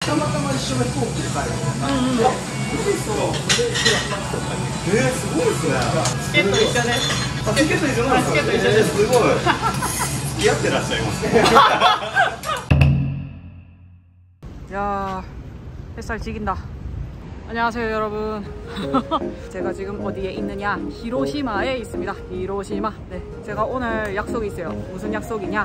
たまたま一緒の飛行機で帰る。すごいですね。 チケット一緒です。 チケット一緒なんですか。 チケット一緒です。 すごい。付き合ってらっしゃいますね。 야, 햇살 지긴다. 안녕하세요 여러분. 제가 지금 어디에 있느냐? 히로시마에 있습니다. 히로시마. 네, 제가 오늘 약속이 있어요. 무슨 약속이냐?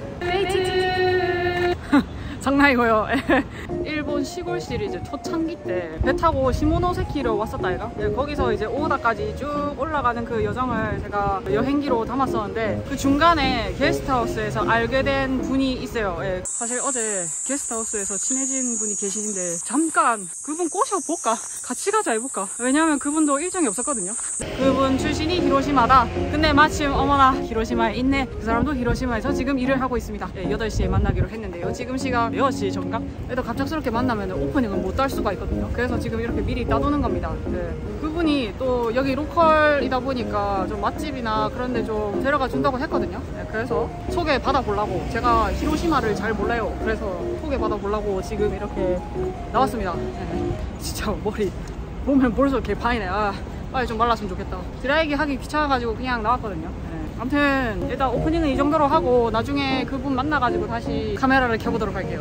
데이트! 장난이고요. 일본 시골 시리즈 초창기 때 배 타고 시모노세키를 왔었다 이가. 네, 거기서 이제 오다까지 쭉 올라가는 그 여정을 제가 여행기로 담았었는데 그 중간에 게스트하우스에서 알게 된 분이 있어요. 네, 사실 어제 게스트하우스에서 친해진 분이 계시는데 잠깐 그분 꼬셔볼까? 같이 가자 해볼까? 왜냐면 그분도 일정이 없었거든요. 그분 출신이 히로시마다. 근데 마침 어머나 히로시마에 있네. 그 사람도 히로시마에서 지금 일을 하고 있습니다. 네, 8시에 만나기로 했는데요. 지금 시간 6시 전인가? 그래도 갑작스럽게 만나면 오프닝을 못 딸 수가 있거든요. 그래서 지금 이렇게 미리 따두는 겁니다. 네. 그분이 또 여기 로컬이다 보니까 좀 맛집이나 그런 데 좀 데려가 준다고 했거든요. 네, 그래서 소개 받아보려고. 제가 히로시마를 잘 몰라요. 그래서 소개 받아보려고 지금 이렇게 나왔습니다. 네. 진짜 머리 보면 볼수록 개파이네. 아, 빨리 좀 말랐으면 좋겠다. 드라이기 하기 귀찮아가지고 그냥 나왔거든요. 네. 아무튼 일단 오프닝은 이 정도로 하고 나중에 그분 만나가지고 다시 카메라를 켜보도록 할게요.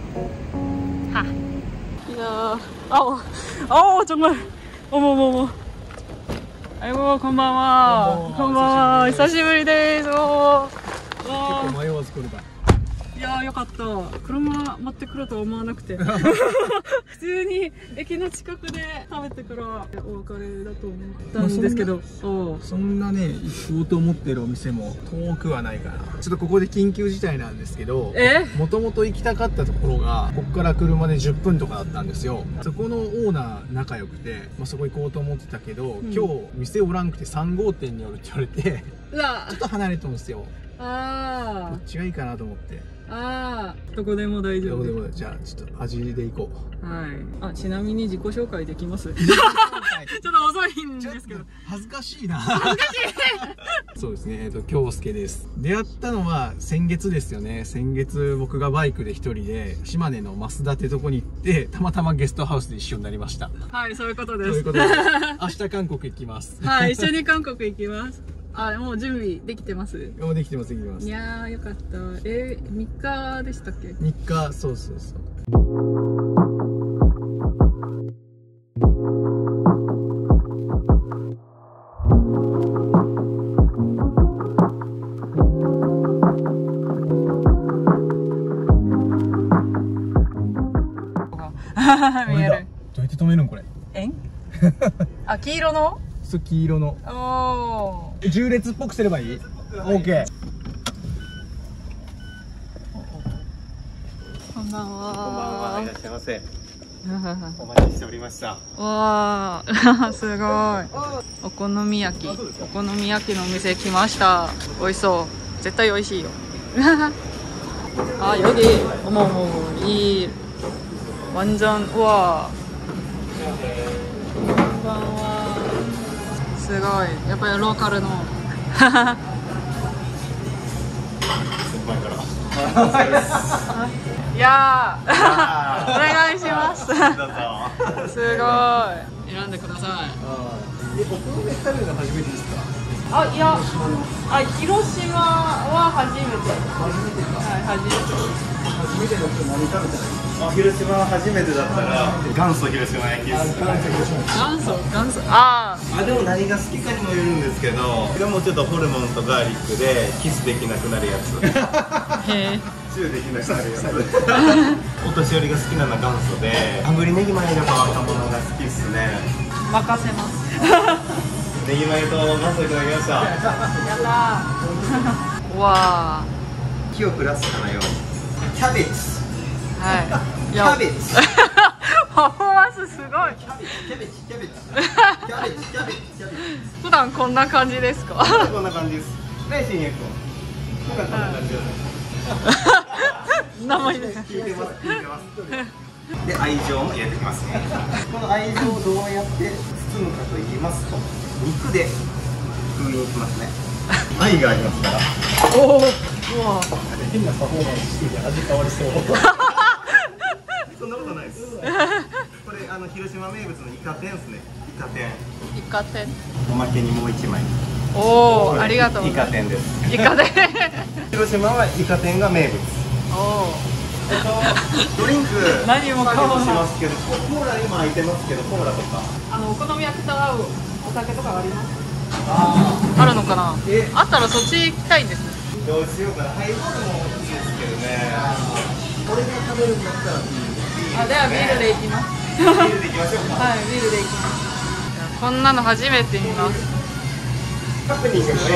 하. 이야. 아우 정말. 어머머머. 아이고 건방와. 건방와.久しぶりです。結構迷わず来れた。いやーよかった。車持ってくるとは思わなくて普通に駅の近くで食べてからお別れだと思ったんですけど、 そんなね行こうと思ってるお店も遠くはないから。ちょっとここで緊急事態なんですけど、もともと行きたかったところがここから車で10分とかだったんですよ。そこのオーナー仲良くて、そこ行こうと思ってたけど、今日店おらんくて3号店に寄るって言われてちょっと離れてるんですよ。どっちがいいかなと思って。 どこでも大丈夫。 どこでも。じゃあちょっと味でいこう。 はい。ちなみに自己紹介できます？ちょっと遅いんですけど。 恥ずかしいな。恥ずかしい。そうですね。京介です。出会ったのは先月ですよね。先月僕がバイクで一人で島根の増田ってとこに行ってたまたまゲストハウスで一緒になりました。 はい、そういうことです。 そういうことで明日韓国行きます。 はい、一緒に韓国行きます。もう準備できてます？ もうできてます、できてます。 いやーよかった。3日でしたっけ ？3日、そうそうそう。 見える。 どうやって止めるんこれ？ 黄色の？ そう、黄色の。縦列っぽくすればいい？ OK。 こんばんは。 こんばんは。いらっしゃいませ。お待ちしておりました。 わーすごい。お好み焼き。お好み焼きのお店来ました。美味しそう。絶対美味しいよ。여기 어머 이 완전 우와. こんばんは。すごい。やっぱりローカルの。いやーお願いします。すごい。選んでください。 お好み焼き食べるの初めてですか？ いや、広島は初めて。初めてか。はい、初めて。 初めての人何食べたらいい？ 広島は初めてだったら元祖広島焼きです。 元祖。 でも何が好きかにもよるんですけど、でもちょっとホルモンとガーリックでキスできなくなるやつ。チューできなくなるやつ。お年寄りが好きなのは元祖で、炙りネギマヨが若者が好きっすね。 任せます。 ネギマヨと元祖いただきました。 やったー。わー。 火をプラスかなよ。キャベツ。 はい。 キャベツ。 パフォーマンスすごい。 キャベツ。 普段こんな感じですか？ こんな感じです。ね、新薬君。普段こんな感じです。 名前で。 聞いてます。で、愛情も入れてきますね。この愛情をどうやって包むかと言いますと、肉で封印しますね。愛がありますから。 おお。 変なパフォーマンスしてて味変わりそう。 そんなことないです。これ広島名物のイカ天ですね。イカ天。 イカ天。 おまけにもう一枚。 おお、ありがとう。 イカ天です。 イカ天。 広島はイカ天が名物。 おお。 ドリンク。 何も買わない。 しますけど、コーラ今空いてますけど、コーラとか。 お好み焼きと合うお酒とかあります？あるのかな。あったらそっち行きたいんです。 どうしようかな。ハイボールもいいですけどね。これが食べるんだったらビール。 ではビールでいきます。 ビールでいきましょうか。 はい、ビールでいきます。こんなの初めて見ます。 ハプニングもいいよね。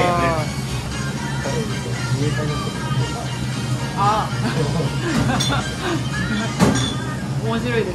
あ面白いですね。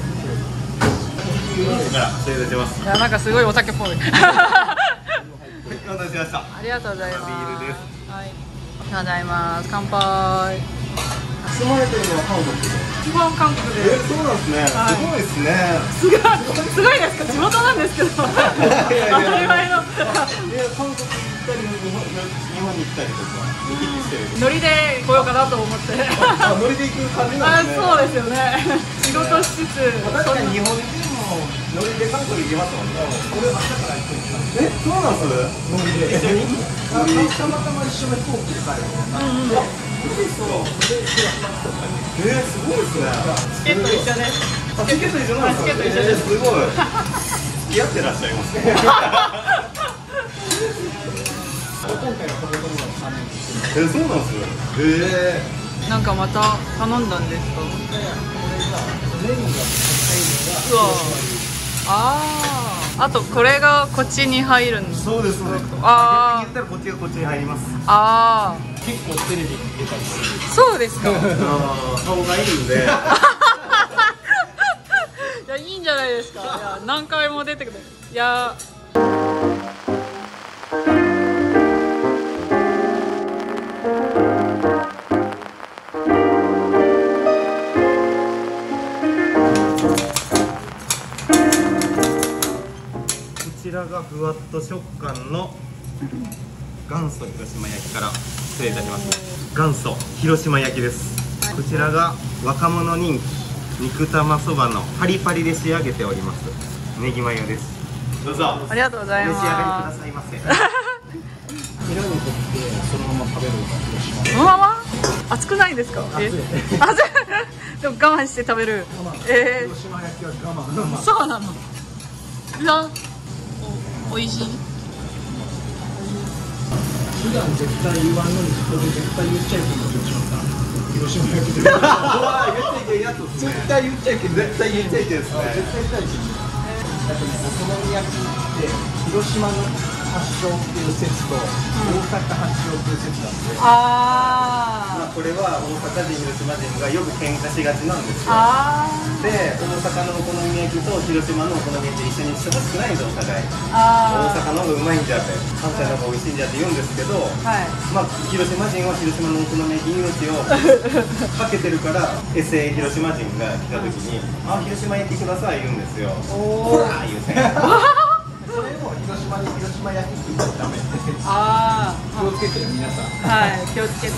失礼いたします。 いや、なんかすごいお酒っぽい。 お待たせしました。 ありがとうございます。 ビールです。 はい。ありがとうございます。乾杯。 住まれてるのは韓国で。 基本韓国で。 そうなんですね。 はい、 すごいですね。 すごいですか。地元なんですけど。当たり前の。 韓国行ったり、日本に行ったりとか。 ノリで来ようかなと思って。 ノリで行く感じなんですね。 そうですよね。仕事しつつ。 確かに日本人もノリで韓国行きますもんね。これ明日から行くんですか。そうなんです。ノリで。たまたま一緒に飛行機で帰る。すごいですね。 チケット一緒です。 チケット一緒なんですか。 チケット一緒です。 すごい。付き合ってらっしゃいますね。今回の食べ物の3年そうなんです。 なんかまた頼んだんですか。うわ。あとこれがこっちに入るんです。 そうです。 ああ。 言ったらこっちがこっちに入ります。 ああ。 結構テレビ出たりする。 そうですか。 顔がいいんで。 いや、いいんじゃないですか。いや、何回も出てくる。いや。 こちらがふわっと食感の元祖広島焼きから失礼いたします。元祖広島焼きです。こちらが若者人気肉玉そばのパリパリで仕上げておりますネギマヨです。どうぞありがとうございます。 召し上がりくださいませ。 色にとってそのまま食べるのが広島。 そのまま熱くないですか。熱い。でも我慢して食べる。 広島焼きは我慢。 そうなの。いや、おいしい。 普段絶対言わんのにここで絶対言っちゃいけない広島さん。広島焼きで。絶対言っちゃいけない。 絶対言っちゃいけないですね。 絶対言っちゃいけない。お好み焼きって広島の発祥っていう説と大阪発祥っていう説なんで。 これは大阪人広島人がよく喧嘩しがちなんですよ。で、大阪のお好み焼きと広島のお好み焼き一緒にしてほしくないんですお互い。大阪の方がうまいんじゃって、関西の方が美味しいんじゃって言うんですけど、まあ広島人は広島のお好み焼きに命をかけてるから、エセ広島人が来た時に「あ、広島焼きください」言うんですよ。ほら言うて。 それを広島に広島焼きって言っちゃダメって。気をつけてる皆さん。 はい、気をつけて。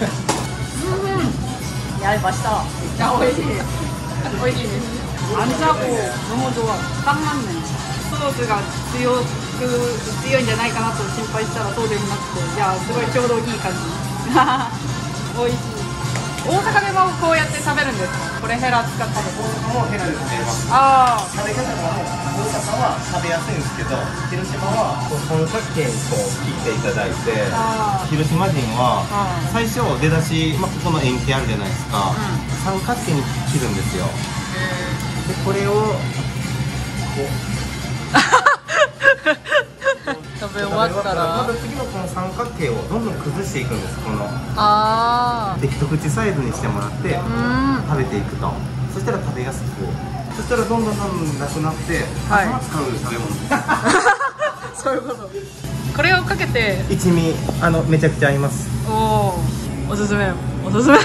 やりました。めっちゃ美味しい。美味しいです。안 짜고 너무 좋아. 딱 맞네. 소스가強いんじゃないかなと心配したらそうでもなくて、いや、すごいちょうどいい感じ。美味しい。大阪でもこうやって食べるんですか。これヘラ使って。 大阪もヘラで食べます。食べ方が大阪は食べやすいんですけど、広島は三角形にこう切っていただいて、広島人は最初出だし、ここの円形あるじゃないですか、三角形に切るんですよ。でこれをこう食べ終わったらまた次のこの三角形をどんどん崩していくんです。こので一口サイズにしてもらって食べていくと、そしたら食べやすく、そしたらどんどんなくなって頭使う食べ物です。 そういうこと。これをかけて一味めちゃくちゃ合います。 おすすめおすすめ。 はい、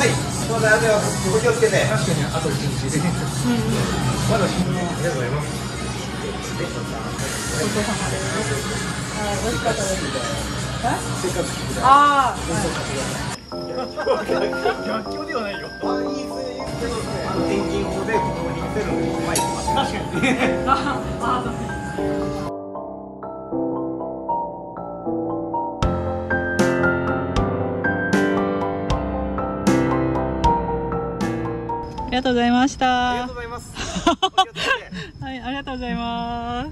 そうだ、ではお気をつけて。 確かにあと1日。まだありがとうございます。 ごちそうさまです。美味しかったです。 逆境ではないよ。 いいですね、いいですけど天気予報でここに見せるのにうまいです。 確かにね。 ありがとうございました。 ありがとうございます。 はい、ありがとうございます。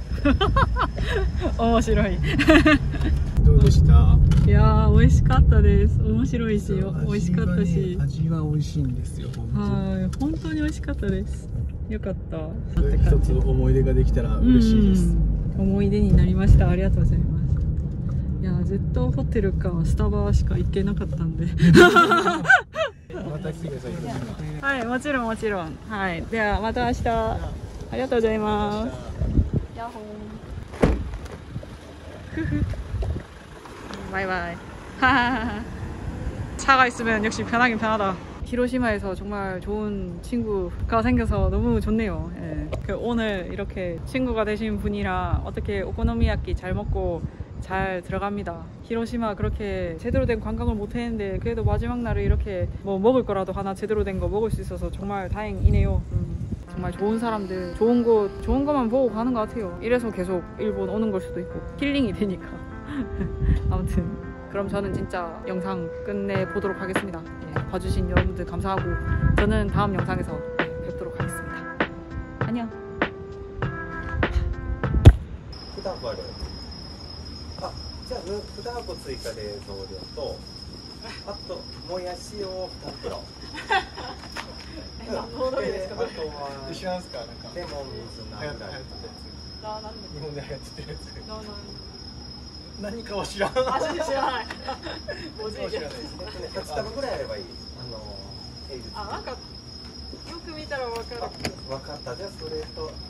面白い。 どうでした？ いやー、美味しかったです。面白いし、美味しかったし。 味は美味しいんですよ。 はい、本当に美味しかったです。よかった。 一つ思い出ができたら嬉しいです。 思い出になりました。ありがとうございます。いや、ずっとホテルかスタバしか行けなかったんで。 また来てください。 はい、もちろんもちろん。はい、ではまた明日。ありがとうございます。ヤッホー。바이바이. 차가 있으면 역시 편하긴 편하다. 히로시마에서 정말 좋은 친구가 생겨서 너무 좋네요. 예. 오늘 이렇게 친구가 되신 분이랑 어떻게 오코노미야끼 잘 먹고 잘 들어갑니다. 히로시마 그렇게 제대로 된 관광을 못 했는데 그래도 마지막 날에 이렇게 뭐 먹을 거라도 하나 제대로 된 거 먹을 수 있어서 정말 다행이네요. 정말 좋은 사람들, 좋은 곳, 좋은 것만 보고 가는 것 같아요. 이래서 계속 일본 오는 걸 수도 있고 힐링이 되니까. 아무튼 그럼 저는 진짜 영상 끝내보도록 하겠습니다. 예, 봐주신 여러분들 감사하고 저는 다음 영상에서 뵙도록 하겠습니다. 안녕. 2箱ある。あ、じゃあ2箱追加で増量と、あともやしを2袋。あとは知らんすか？なんかレモン水ナムライ。 日本で流行ってるやつ。 나 何かは知らん。 知らない。 文字知らないです。 8束ぐらいあればいい。 なんかよく見たらわかる。 分かった。じゃあそれと。